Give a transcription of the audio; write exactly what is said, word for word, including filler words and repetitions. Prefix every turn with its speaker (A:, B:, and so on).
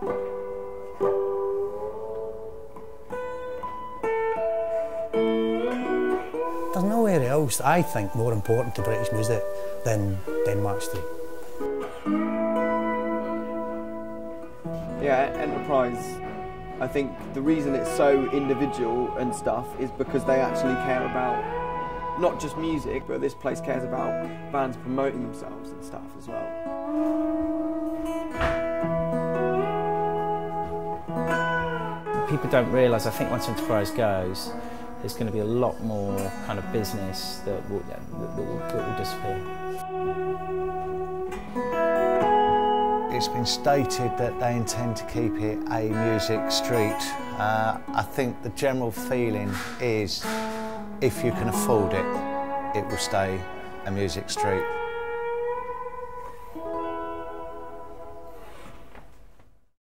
A: There's nowhere else, I think, more important to British music than Denmark Street.
B: Yeah, Enterprise, I think the reason it's so individual and stuff is because they actually care about not just music, but this place cares about bands promoting themselves and stuff as well.
C: People don't realise, I think once Enterprise goes, there's going to be a lot more kind of business that will, that will, that will disappear.
D: It's been stated that they intend to keep it a music street. Uh, I think the general feeling is if you can afford it, it will stay a music street.